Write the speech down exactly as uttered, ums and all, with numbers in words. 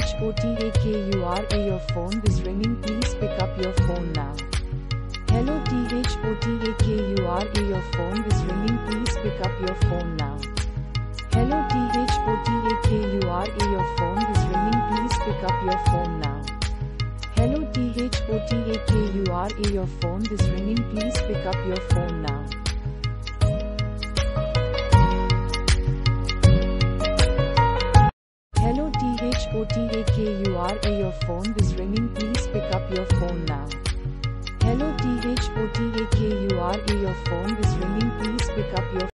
THOTAKURA your phone is ringing, please pick up your phone now. Hello THOTAKURA your phone is ringing, please pick up your phone now. Hello THOTAKURA your phone is ringing, please pick up your phone now. Hello THOTAKURA your phone is ringing, please pick up your phone now. Hello THOTAKURA your phone is ringing, please pick up your phone now. Hello THOTAKURA your phone is ringing, please pick up your